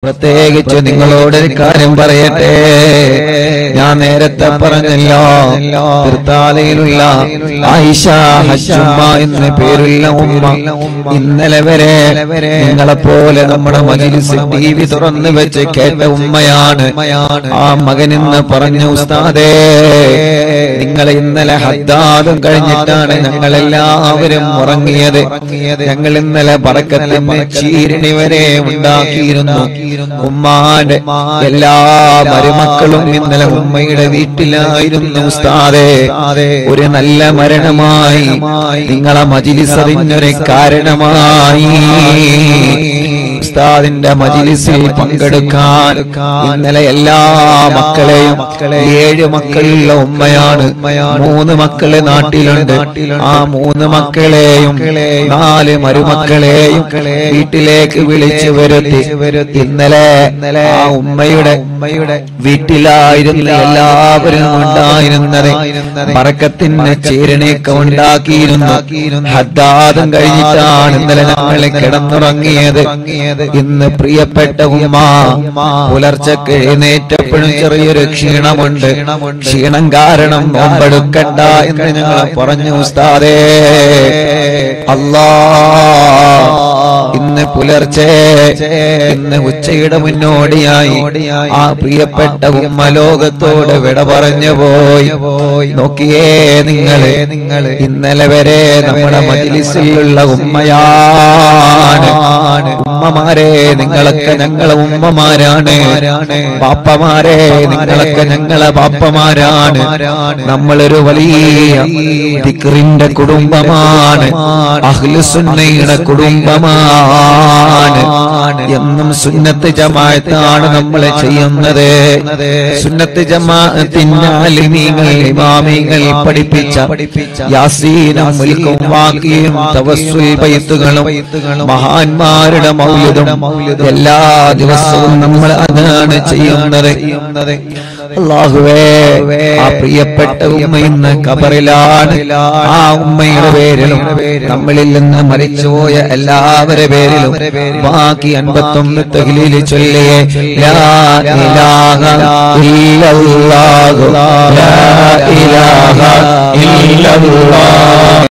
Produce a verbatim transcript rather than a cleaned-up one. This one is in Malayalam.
പ്രത്യേകിച്ച് നിങ്ങളോടൊരു കാര്യം പറയട്ടെ. ഞാൻ നേരത്തെ പറഞ്ഞല്ലോ, തിർത്താലയിലുള്ള ആയിഷ ഹജ്ജുമ്മ എന്ന പേരുള്ള ഉമ്മ ഇന്നലെ വരെ നിങ്ങളെപ്പോലെ നമ്മുടെ മജ്‌ലിസ് ടി വി തുറന്നു വെച്ച് കേട്ട ഉമ്മയാണ്. ആ മകനെന്ന് പറഞ്ഞു, ഉസ്താദേ നിങ്ങൾ ഇന്നലെ ഹദ്ദാദും കഴിഞ്ഞിട്ടാണ് ഞങ്ങളെല്ലാവരും ഉറങ്ങിയത്. ഞങ്ങൾ ഇന്നലെ ബറക്കത്തിന്റെ ചീരണി വരെ ഉണ്ടാക്കിയിരുന്നു. ഉമ്മാന്റെ എല്ലാ മരുമക്കളും ഇന്നലെ ഉമ്മയുടെ വീട്ടിലായിരുന്നു ഉസ്താദേ. ഒരു നല്ല മരണമായി നിങ്ങളെ മജ്‌ലിസ് അതിനൊരു കാരണമായി. ഉസ്താദിന്റെ മജ്‌ലിസിൽ പങ്കെടുക്കാൻ ഇന്നലെ എല്ലാ മക്കളെയും, ഏഴ് മക്കളുള്ള ഉമ്മയാണ്, മൂന്ന് മക്കള് നാട്ടിലുണ്ട്. ആ മൂന്ന് മക്കളെയും നാല് മരുമക്കളെയും വീട്ടിലേക്ക് വിളിച്ചു വരുത്തി. ഇന്നലെ ആ ഉമ്മയുടെ വീട്ടിലായിരുന്നു എല്ലാവരും ഉണ്ടായിരുന്നത്. ബറക്കത്തിന് ചേരണയൊക്കെ ഉണ്ടാക്കിയിരുന്നു. ഹദ്ദാദും കഴിഞ്ഞിട്ടാണ് ഇന്നലെ ഞങ്ങളെ കിടന്നുറങ്ങിയത്. ഇന്ന് പ്രിയപ്പെട്ട ഉമ്മ പുലർച്ചക്ക് എഴുന്നേറ്റപ്പോഴും ചെറിയൊരു ക്ഷീണമുണ്ട്. ക്ഷീണം കാരണം നോമ്പെടുക്കണ്ട എന്ന് ഞങ്ങൾ പറഞ്ഞു ഉസ്താദേ. അല്ലാ, ഇന്ന് പുലർച്ചെ ഇന്ന് ഉച്ചയുടെ മുന്നോടിയായി ആ പ്രിയപ്പെട്ട ഉമ്മ ലോകത്തോട് വിട പറഞ്ഞു പോയി. നോക്കിയേ നിങ്ങള്, ഇന്നലെ വരെ നമ്മുടെ മജ്‌ലിസിലുള്ള ഉമ്മയാണ്. ഉമ്മമാരെ നിങ്ങളൊക്കെ ഞങ്ങളെ ഉമ്മമാരാണ്. പാപ്പമാരെ നിങ്ങളൊക്കെ ഞങ്ങളെ പാപ്പമാരാണ്. നമ്മളൊരു വലിയ ദിക്റിന്റെ കുടുംബമാണ്, അഹ്ലുസുന്നയുടെ കുടുംബമാണ്. എന്നും സുന്നത്ത് ജമാഅത്താണ് നമ്മൾ ചെയ്യുന്നത്. സുന്നത്ത് ജമാഅത്തിന്റെ ആലിമീങ്ങൾ ഇമാമിങ്ങൾ പഠിപ്പിച്ച യാസീനും മുൽക്കും വാഖിയും തവസ്സുൽ ബൈത്തുകളും മഹാന്മാരുടെ മൗലിദും എല്ലാ ദിവസവും നമ്മൾ അതാണ് ചെയ്യുന്നത്. അല്ലാഹുവേ, ആ പ്രിയപ്പെട്ട ഉമ്മ ഇന്ന് ഖബറിലാണ്. ആ ഉമ്മയുടെ പേരിലും നമ്മളിൽ നിന്ന് മരിച്ചുപോയ എല്ലാവരുടെ പേരിലും ബാക്കി അൻപത്തൊന്ന് തഹ്ലീൽ ചൊല്ലിയേ. ലാ ഇലാഹ ഇല്ലല്ലാഹു, ലാ ഇലാഹ ഇല്ലല്ലാഹ്.